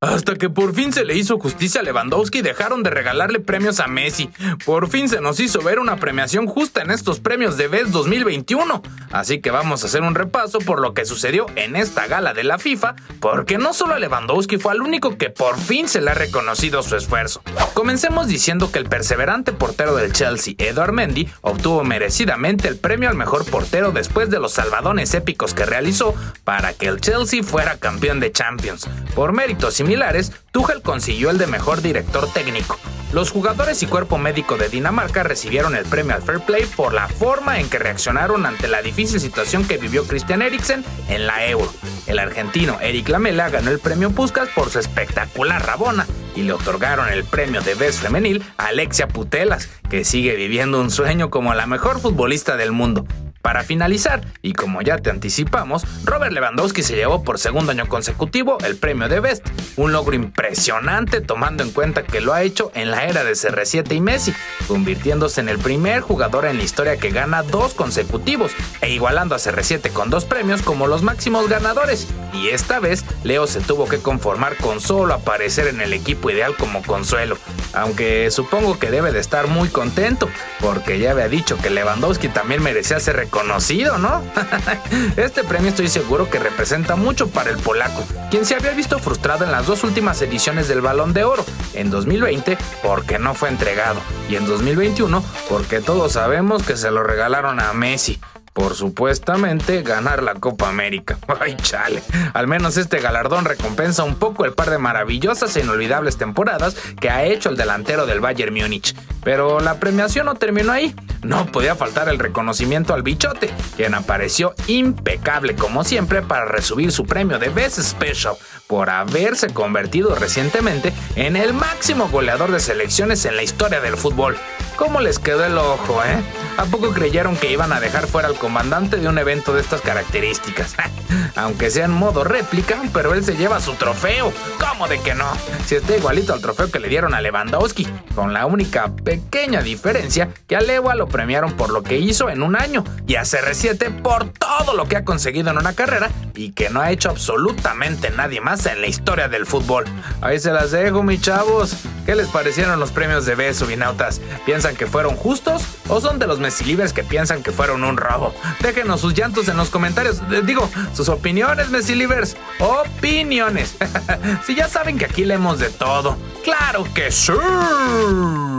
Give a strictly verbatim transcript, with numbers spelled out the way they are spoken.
Hasta que por fin se le hizo justicia a Lewandowski y dejaron de regalarle premios a Messi. Por fin se nos hizo ver una premiación justa en estos premios de Best dos mil veintiuno. Así que vamos a hacer un repaso por lo que sucedió en esta gala de la FIFA, porque no solo a Lewandowski fue al único que por fin se le ha reconocido su esfuerzo. Comencemos diciendo que el perseverante portero del Chelsea, Edouard Mendy, obtuvo merecidamente el premio al mejor portero después de los salvadones épicos que realizó para que el Chelsea fuera campeón de Champions. Por méritos similares, Tuchel consiguió el de mejor director técnico. Los jugadores y cuerpo médico de Dinamarca recibieron el premio al Fair Play por la forma en que reaccionaron ante la difícil situación que vivió Christian Eriksen en la Euro. El argentino Eric Lamela ganó el premio Puskás por su espectacular rabona y le otorgaron el premio de Best Femenil a Alexia Putellas, que sigue viviendo un sueño como la mejor futbolista del mundo. Para finalizar, y como ya te anticipamos, Robert Lewandowski se llevó por segundo año consecutivo el premio de Best, un logro impresionante tomando en cuenta que lo ha hecho en la era de C R siete y Messi, convirtiéndose en el primer jugador en la historia que gana dos consecutivos e igualando a C R siete con dos premios como los máximos ganadores. Y esta vez, Leo se tuvo que conformar con solo aparecer en el equipo ideal como consuelo, aunque supongo que debe de estar muy contento, porque ya había dicho que Lewandowski también merecía ser reconocido, ¿no? Este premio estoy seguro que representa mucho para el polaco, quien se había visto frustrado en las dos últimas ediciones del Balón de Oro, en dos mil veinte porque no fue entregado, y en dos mil veintiuno porque todos sabemos que se lo regalaron a Messi por supuestamente ganar la Copa América. Ay, chale. Al menos este galardón recompensa un poco el par de maravillosas e inolvidables temporadas que ha hecho el delantero del Bayern Múnich. Pero la premiación no terminó ahí. No podía faltar el reconocimiento al Bichote, quien apareció impecable como siempre para recibir su premio de Best Special por haberse convertido recientemente en el máximo goleador de selecciones en la historia del fútbol. ¿Cómo les quedó el ojo, eh? ¿A poco creyeron que iban a dejar fuera al comandante de un evento de estas características? Aunque sea en modo réplica, pero él se lleva su trofeo. ¿Cómo de que no? Si está igualito al trofeo que le dieron a Lewandowski, con la única pequeña diferencia que a Lewa lo premiaron por lo que hizo en un año y a C R siete por todo lo que ha conseguido en una carrera y que no ha hecho absolutamente nadie más en la historia del fútbol. Ahí se las dejo, mis chavos. ¿Qué les parecieron los premios de Best, subinautas? ¿Piensan que fueron justos o son de los Messilivers que piensan que fueron un robo? Déjenos sus llantos en los comentarios. Digo, sus opiniones, Messilivers. Opiniones. Si ya saben que aquí leemos de todo. ¡Claro que sí!